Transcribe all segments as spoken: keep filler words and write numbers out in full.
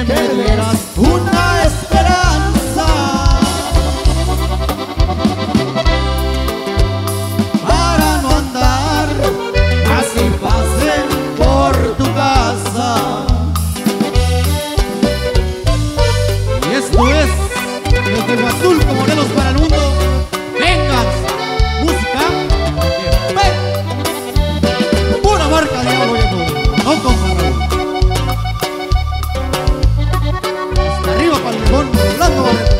que me dieras una esperanza para no andar así pase por tu casa. Y esto es desde Huazulco, Morelos para el mundo. Vengan, música que ve pura marca de oro viejo, no con Raúl. Hasta arriba para el mejor, Orlando Barreto.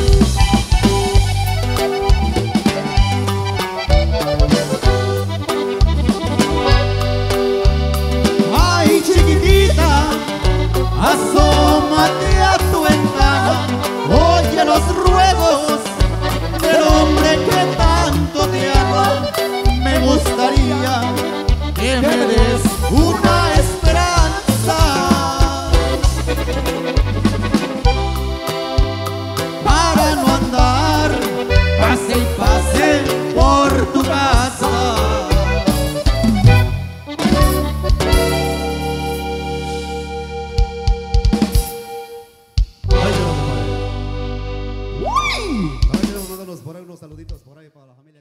Ay, chiquitita, asómate a tu ventana, oye los ruegos del hombre que tanto te ama. Me gustaría que me des una esperanza para no andar pase y pase por tu casa. Ay, unos saluditos por ahí para la familia.